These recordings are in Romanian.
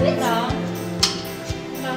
Vreți? Da. Da.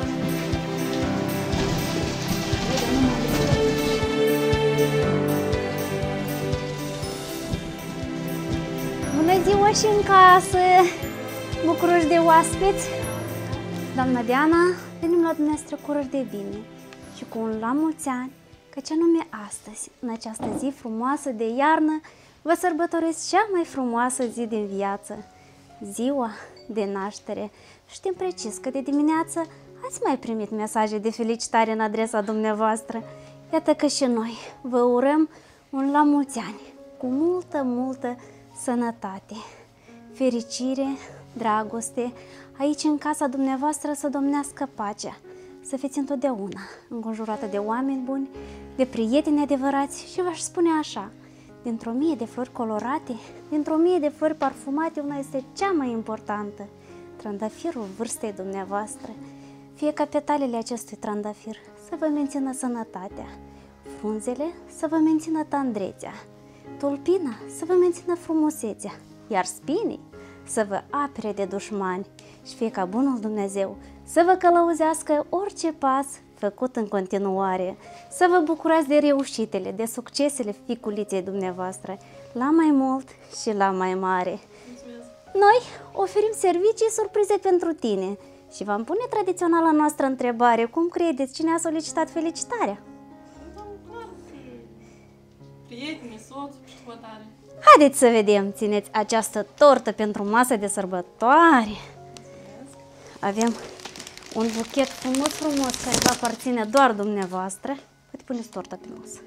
Bună ziua și în casă! Bucuroși de oaspeți! Doamna Diana, venim la dumneavoastră cu urări de bine și cu un la mulți ani, căci anume astăzi, în această zi frumoasă de iarnă, vă sărbătoresc cea mai frumoasă zi din viață, ziua de naștere. Știm precis că de dimineață ați mai primit mesaje de felicitare în adresa dumneavoastră. Iată că și noi vă urăm un la mulți ani, cu multă, multă sănătate, fericire, dragoste, aici în casa dumneavoastră să domnească pacea, să fiți întotdeauna înconjurată de oameni buni, de prieteni adevărați și v-aș spune așa, dintr-o mie de flori colorate, dintr-o mie de flori parfumate, una este cea mai importantă, trandafirul vârstei dumneavoastră. Fie ca petalele acestui trandafir să vă mențină sănătatea, frunzele să vă mențină tandrețea, tulpina să vă mențină frumusețea, iar spinii să vă apere de dușmani și fie ca bunul Dumnezeu să vă călăuzească orice pas făcut în continuare, să vă bucurați de reușitele, de succesele ficuliței dumneavoastră, la mai mult și la mai mare. Mulțumesc. Noi oferim servicii surprize pentru tine și v-am pune tradiționala noastră întrebare, cum credeți, cine a solicitat felicitarea? Prietenii, soțul și fătare. Haideți să vedem, țineți această tortă pentru masă de sărbătoare. Avem un buchet frumos, frumos, care va aparține doar dumneavoastră. Poate puneți torta pe masă.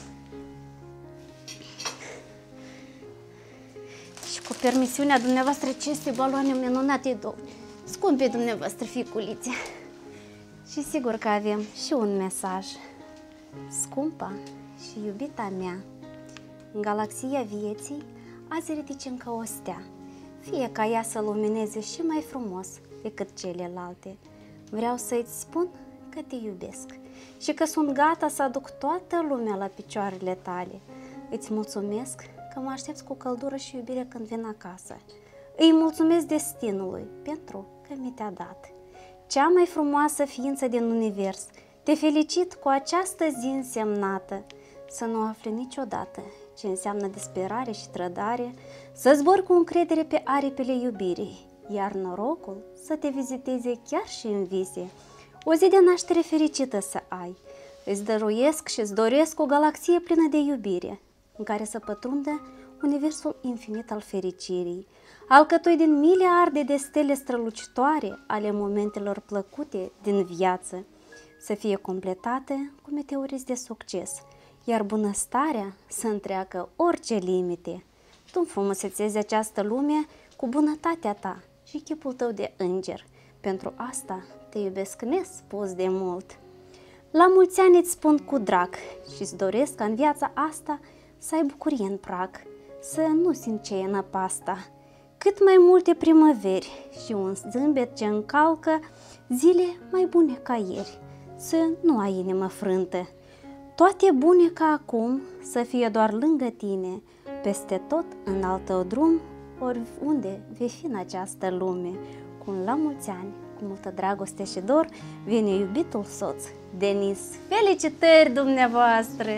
Și cu permisiunea dumneavoastră, aceste baloane minunate, scumpe dumneavoastră ficulițe. Și sigur că avem și un mesaj. Scumpa și iubita mea, în galaxia vieții, azi ridicem ca o stea, fie ca ea să lumineze și mai frumos decât celelalte. Vreau să-ți spun că te iubesc și că sunt gata să aduc toată lumea la picioarele tale. Îți mulțumesc că mă aștepți cu căldură și iubire când vin acasă. Îi mulțumesc destinului pentru că mi te-a dat. Cea mai frumoasă ființă din univers, te felicit cu această zi însemnată, să nu afli niciodată ce înseamnă disperare și trădare, să zbori cu încredere pe aripile iubirii, iar norocul să te viziteze chiar și în vise. O zi de naștere fericită să ai. Îți dăruiesc și îți doresc o galaxie plină de iubire, în care să pătrundă universul infinit al fericirii, alcătuit din miliarde de stele strălucitoare ale momentelor plăcute din viață, să fie completată cu meteoriți de succes, iar bunăstarea să întreacă orice limite. Tu înfrumusețezi această lume cu bunătatea ta și chipul tău de înger. Pentru asta te iubesc nespus de mult. La mulți ani îți spun cu drag și îți doresc ca în viața asta să ai bucurie în prag, să nu simți ce e năpasta. Cât mai multe primăveri și un zâmbet ce încalcă zile mai bune ca ieri, să nu ai inimă frântă. Toate bune ca acum să fie doar lângă tine, peste tot în alt tău drum, oriunde vei fi în această lume. Cu un la mulți ani, cu multă dragoste și dor, vine iubitul soț, Denis. Felicitări dumneavoastră!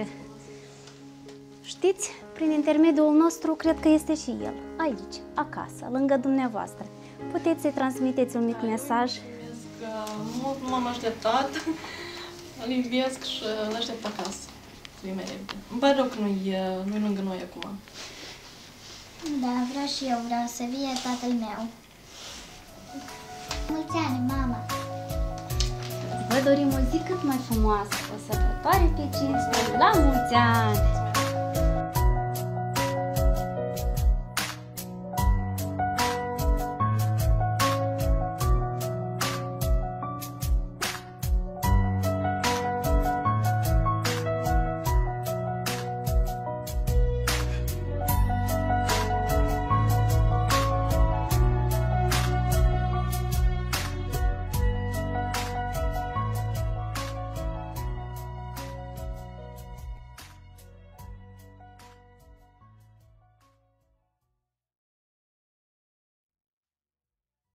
Știți, prin intermediul nostru, cred că este și el, aici, acasă, lângă dumneavoastră. Puteți să-i transmiteți un mic mesaj? Mult nu m-am așteptat. Îl iubesc și îl aștept acasă. Îmi pare rău că nu-i lângă noi acum. Da, vreau și eu, vreau să vie tatăl meu. Mulți ani, mama! Vă dorim o zi cât mai frumoasă, o sărbătoare pe cinste, la mulți ani!